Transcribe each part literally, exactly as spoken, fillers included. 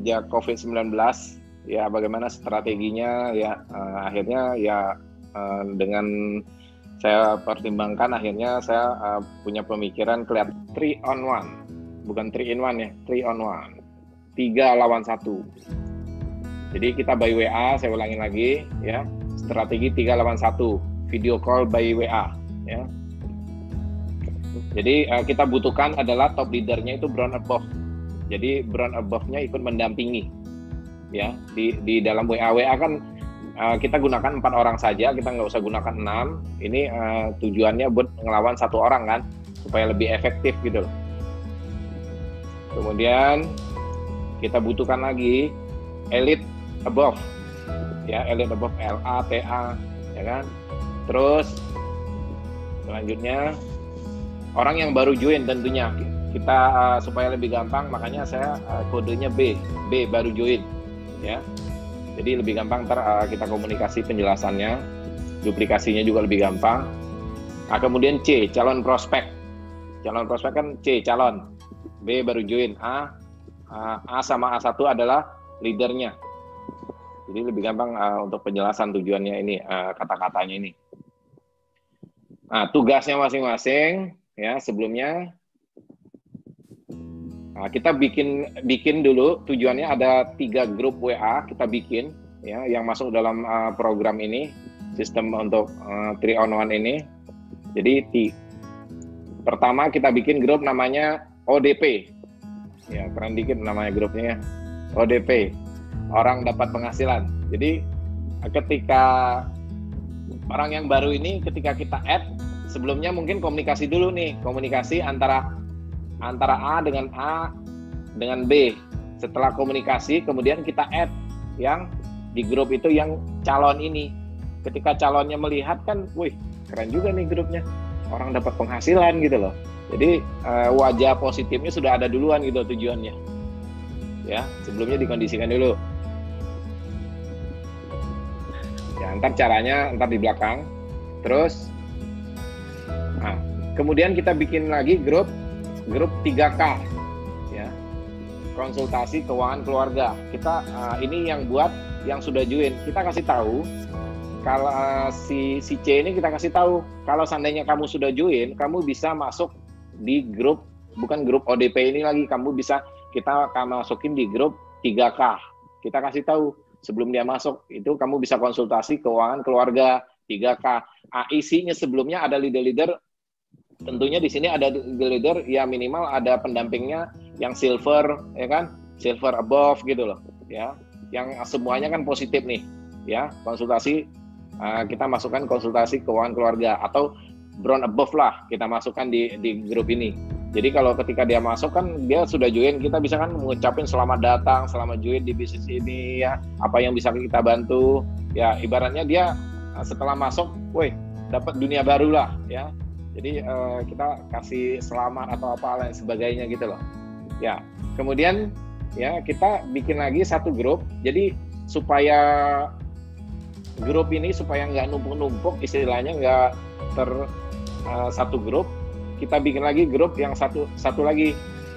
sejak covid sembilan belas ya bagaimana strateginya ya uh, akhirnya ya uh, dengan saya pertimbangkan akhirnya saya uh, punya pemikiran kelihatan three on one, bukan three in one ya, three on one, tiga lawan satu. Jadi kita by W A, saya ulangin lagi ya, strategi tiga lawan satu, video call by W A ya. Jadi uh, kita butuhkan adalah top leadernya itu brown above. Jadi brown above-nya ikut mendampingi ya. Di di dalam W A W A kan uh, kita gunakan empat orang saja, kita nggak usah gunakan enam. Ini uh, tujuannya buat ngelawan satu orang kan, supaya lebih efektif gitu loh. Kemudian kita butuhkan lagi elite above ya, elite above, L A T A ya kan. Terus selanjutnya orang yang baru join tentunya kita uh, supaya lebih gampang, makanya saya uh, kodenya B, B baru join ya. Jadi lebih gampang ntar uh, kita komunikasi penjelasannya, duplikasinya juga lebih gampang. Nah, kemudian C, calon prospek. Calon prospek kan C, calon. B baru join. A, uh, A sama A satu adalah leadernya. Jadi lebih gampang uh, untuk penjelasan tujuannya ini, uh, kata-katanya ini. Nah, tugasnya masing-masing ya sebelumnya. Nah, kita bikin bikin dulu, tujuannya ada tiga grup W A kita bikin ya yang masuk dalam uh, program ini, sistem untuk uh, three on one ini. Jadi di, pertama kita bikin grup namanya O D P ya, keren dikit namanya grupnya, O D P, orang dapat penghasilan. Jadi ketika orang yang baru ini ketika kita add, sebelumnya mungkin komunikasi dulu nih, komunikasi antara antara A dengan A dengan B. Setelah komunikasi kemudian kita add yang di grup itu yang calon ini. Ketika calonnya melihat kan, wih keren juga nih grupnya, orang dapat penghasilan gitu loh. Jadi uh, wajah positifnya sudah ada duluan gitu tujuannya ya, sebelumnya dikondisikan dulu ya. Ntar caranya ntar di belakang. Terus nah, kemudian kita bikin lagi grup grup tiga K ya, konsultasi keuangan keluarga. Kita uh, ini yang buat yang sudah join, kita kasih tahu kalau uh, si si C ini kita kasih tahu kalau seandainya kamu sudah join, kamu bisa masuk di grup, bukan grup O D P ini lagi, kamu bisa kita akan masukin di grup tiga K. Kita kasih tahu sebelum dia masuk itu kamu bisa konsultasi keuangan keluarga tiga K. Ah, isinya sebelumnya ada leader-leader. Tentunya di sini ada leader ya, minimal ada pendampingnya yang silver ya kan, silver above gitu loh ya, yang semuanya kan positif nih ya. Konsultasi uh, kita masukkan konsultasi keuangan keluarga, atau brown above lah kita masukkan di di grup ini. Jadi kalau ketika dia masuk kan dia sudah join, kita bisa kan mengucapin selamat datang, selamat join di bisnis ini ya, apa yang bisa kita bantu ya. Ibaratnya dia setelah masuk, woi dapat dunia baru lah ya. Jadi uh, kita kasih selamat atau apa lain sebagainya gitu loh. Ya, kemudian ya kita bikin lagi satu grup. Jadi supaya grup ini supaya nggak numpuk-numpuk, istilahnya nggak ter uh, satu grup, kita bikin lagi grup yang satu satu lagi.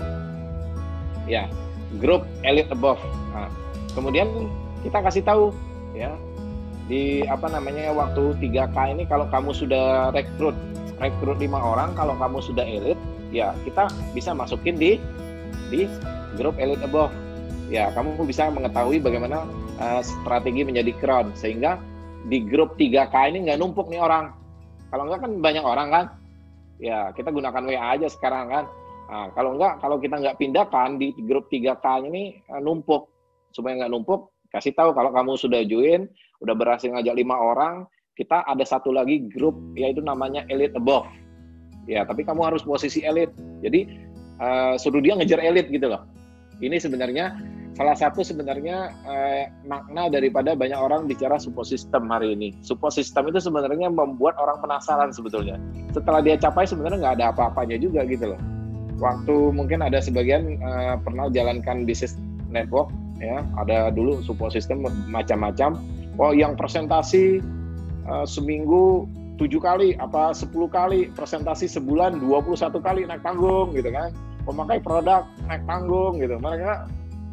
Ya, grup elite above. Nah, kemudian kita kasih tahu ya di apa namanya waktu tiga K ini, kalau kamu sudah rekrut rekrut lima orang, kalau kamu sudah elite ya kita bisa masukin di di grup elite above ya. Kamu bisa mengetahui bagaimana uh, strategi menjadi crown, sehingga di grup tiga K ini nggak numpuk nih orang. Kalau nggak kan banyak orang kan ya, kita gunakan W A aja sekarang kan. Nah, kalau nggak, kalau kita nggak pindahkan di grup tiga K ini uh, numpuk. Supaya nggak numpuk, kasih tahu kalau kamu sudah join, udah berhasil ngajak lima orang, kita ada satu lagi grup yaitu namanya elite above ya, tapi kamu harus posisi elite. Jadi uh, suruh dia ngejar elite gitu loh. Ini sebenarnya salah satu sebenarnya uh, makna daripada banyak orang bicara support system hari ini. Support system itu sebenarnya membuat orang penasaran sebetulnya. Setelah dia capai sebenarnya nggak ada apa-apanya juga gitu loh. Waktu mungkin ada sebagian uh, pernah jalankan bisnis network ya, ada dulu support system macam-macam. Oh yang presentasi Uh, seminggu tujuh kali apa sepuluh kali, presentasi sebulan dua puluh satu kali naik panggung gitu kan, pemakai produk naik panggung gitu. Mereka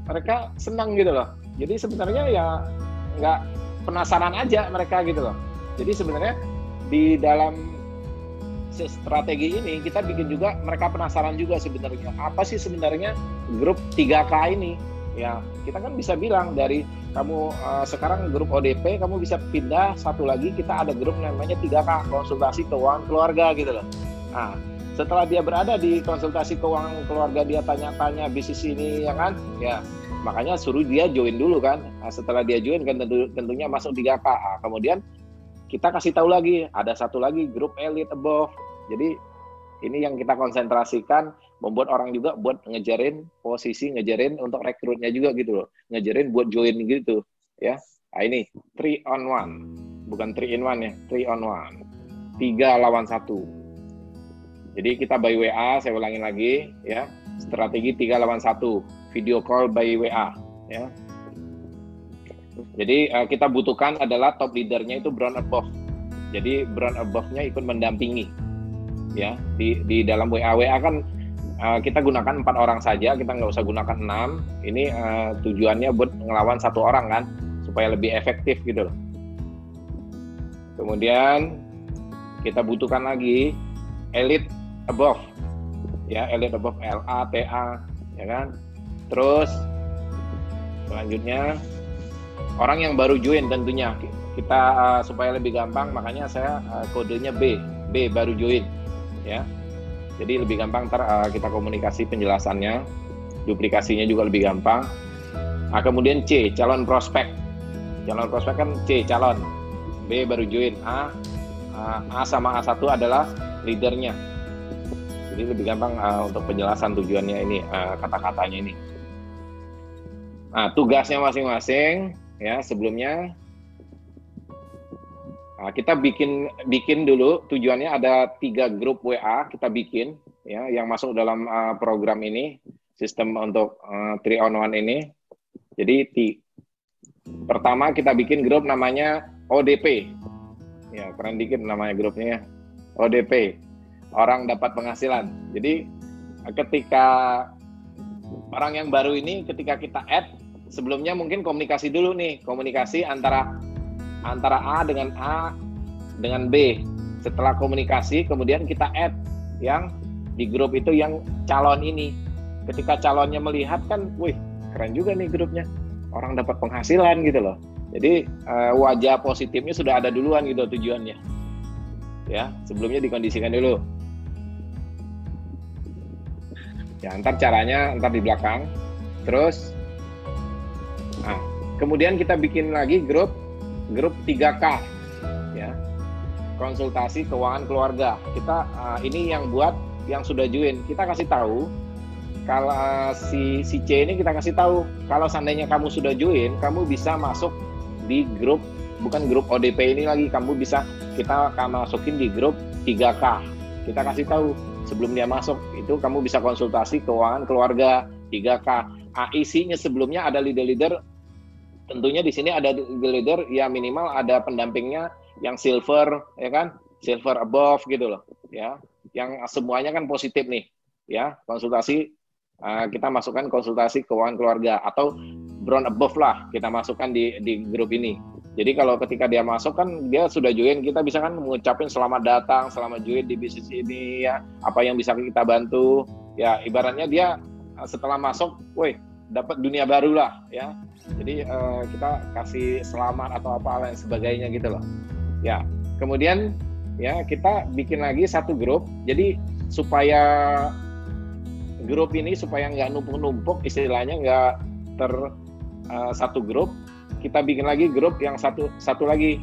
mereka senang gitu loh. Jadi sebenarnya ya nggak penasaran aja mereka gitu loh. Jadi sebenarnya di dalam strategi ini kita bikin juga mereka penasaran juga sebenarnya apa sih sebenarnya grup tiga K ini. Ya kita kan bisa bilang dari kamu uh, sekarang grup O D P, kamu bisa pindah satu lagi, kita ada grup namanya tiga K, konsultasi keuangan keluarga gitu loh. Nah setelah dia berada di konsultasi keuangan keluarga, dia tanya-tanya bisnis ini ya kan, ya makanya suruh dia join dulu kan. Nah, setelah dia join kan tentu, tentunya masuk tiga K. Nah, kemudian kita kasih tahu lagi ada satu lagi grup elite above. Jadi ini yang kita konsentrasikan, membuat orang juga buat ngejarin posisi, ngejarin untuk rekrutnya juga gitu loh, ngejarin buat join gitu ya. Nah ini three on one, bukan three in one ya, three on one, tiga lawan satu. Jadi kita by W A, saya ulangin lagi ya, strategi tiga lawan satu, video call by W A ya. Jadi uh, kita butuhkan adalah top leadernya itu brown above. Jadi brown above-nya ikut mendampingi. Ya di di dalam W A W A kan uh, kita gunakan empat orang saja, kita nggak usah gunakan enam. Ini uh, tujuannya buat ngelawan satu orang kan, supaya lebih efektif gitu loh. Kemudian kita butuhkan lagi elite above, ya elite above L A T A, ya kan. Terus selanjutnya orang yang baru join tentunya kita uh, supaya lebih gampang, makanya saya uh, kodenya B, B baru join. Ya, jadi lebih gampang ntar uh, kita komunikasi penjelasannya, duplikasinya juga lebih gampang. Nah, kemudian C, calon prospek. Calon prospek kan C, calon. B baru join. A, uh, A sama A satu adalah leadernya. Jadi lebih gampang uh, untuk penjelasan tujuannya ini, uh, kata-katanya ini. Nah, tugasnya masing-masing ya sebelumnya. Nah, kita bikin bikin dulu, tujuannya ada tiga grup W A kita bikin ya yang masuk dalam uh, program ini, sistem untuk uh, three on one ini. Jadi ti, pertama kita bikin grup namanya O D P. Ya, keren dikit namanya grupnya ya. O D P. Orang dapat penghasilan. Jadi ketika orang yang baru ini ketika kita add, sebelumnya mungkin komunikasi dulu nih, komunikasi antara antara A dengan A dengan B. Setelah komunikasi kemudian kita add yang di grup itu yang calon ini. Ketika calonnya melihat kan, wih keren juga nih grupnya, orang dapat penghasilan gitu loh. Jadi uh, wajah positifnya sudah ada duluan gitu tujuannya ya, sebelumnya dikondisikan dulu ya. Ntar caranya ntar di belakang. Terus nah, kemudian kita bikin lagi grup grup tiga K ya, konsultasi keuangan keluarga. Kita uh, ini yang buat yang sudah join, kita kasih tahu kalau uh, si si C ini kita kasih tahu kalau seandainya kamu sudah join, kamu bisa masuk di grup, bukan grup O D P ini lagi, kamu bisa kita akan masukin di grup tiga K. Kita kasih tahu sebelum dia masuk itu kamu bisa konsultasi keuangan keluarga tiga K. Ah, isinya sebelumnya ada leader-leader. Tentunya di sini ada leader ya, minimal ada pendampingnya yang silver ya kan, silver above gitu loh ya, yang semuanya kan positif nih ya. Konsultasi uh, kita masukkan konsultasi keuangan keluarga, atau brown above lah kita masukkan di di grup ini. Jadi kalau ketika dia masuk kan dia sudah join, kita bisa kan mengucapin selamat datang, selamat join di bisnis ini ya, apa yang bisa kita bantu ya. Ibaratnya dia setelah masuk, woi dapat dunia baru lah ya. Jadi uh, kita kasih selamat atau apa lain sebagainya gitu loh ya. Kemudian ya kita bikin lagi satu grup, jadi supaya grup ini supaya nggak numpuk-numpuk, istilahnya nggak ter uh, satu grup, kita bikin lagi grup yang satu satu lagi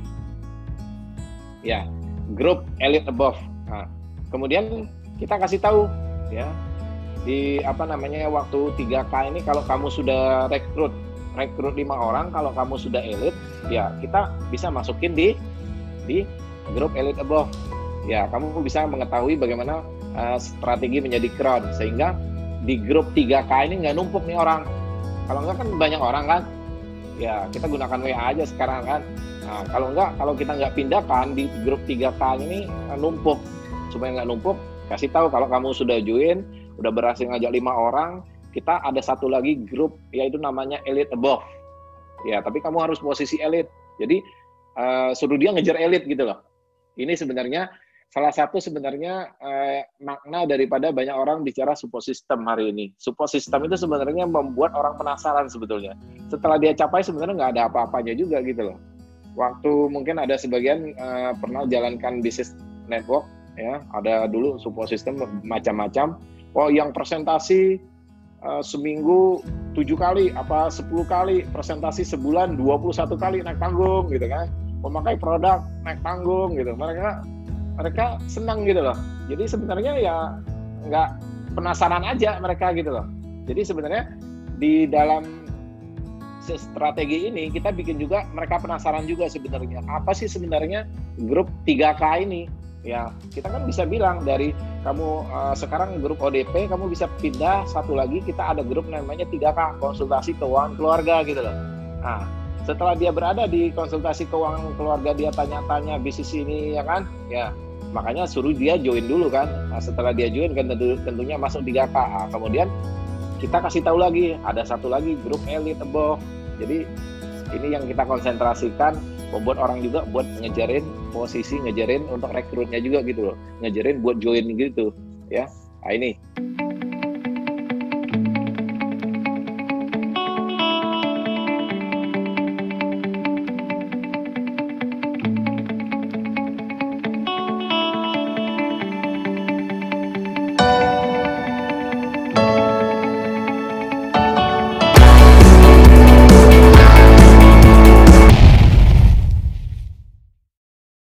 ya, grup elite above. Nah, kemudian kita kasih tahu ya di apa namanya waktu tiga K ini, kalau kamu sudah rekrut rekrut lima orang, kalau kamu sudah elite ya kita bisa masukin di di grup elite above ya. Kamu bisa mengetahui bagaimana uh, strategi menjadi crown, sehingga di grup tiga K ini nggak numpuk nih orang. Kalau enggak kan banyak orang kan ya, kita gunakan W A aja sekarang kan. Nah, kalau enggak, kalau kita nggak pindahkan di grup tiga K ini uh, numpuk. Supaya nggak numpuk, kasih tahu kalau kamu sudah join, udah berhasil ngajak lima orang, kita ada satu lagi grup yaitu namanya elite above. Ya, tapi kamu harus posisi elite. Jadi uh, suruh dia ngejar elite gitu loh. Ini sebenarnya salah satu sebenarnya uh, makna daripada banyak orang bicara support system hari ini. Support system itu sebenarnya membuat orang penasaran sebetulnya. Setelah dia capai sebenarnya nggak ada apa-apanya juga gitu loh. Waktu mungkin ada sebagian uh, pernah jalankan bisnis network, ya, ada dulu support system macam-macam. Oh, yang presentasi uh, seminggu tujuh kali, apa sepuluh kali, presentasi sebulan dua puluh satu kali naik panggung gitu kan. Memakai produk naik panggung gitu. Mereka mereka senang gitu loh. Jadi sebenarnya ya nggak penasaran aja mereka gitu loh. Jadi sebenarnya di dalam strategi ini kita bikin juga mereka penasaran juga sebenarnya. Apa sih sebenarnya grup tiga K ini? Ya, kita kan bisa bilang dari kamu uh, sekarang grup O D P, kamu bisa pindah satu lagi, kita ada grup namanya tiga K, konsultasi keuangan keluarga gitu loh. Nah, setelah dia berada di konsultasi keuangan keluarga, dia tanya-tanya bisnis ini ya kan? Ya, makanya suruh dia join dulu kan. Nah, setelah dia join kan tentu, tentunya masuk tiga K. Nah, kemudian kita kasih tahu lagi, ada satu lagi grup elite above. Jadi ini yang kita konsentrasikan, membuat orang juga buat ngejarin posisi, ngejarin untuk rekrutnya juga gitu loh, ngejarin buat join gitu ya. Nah ini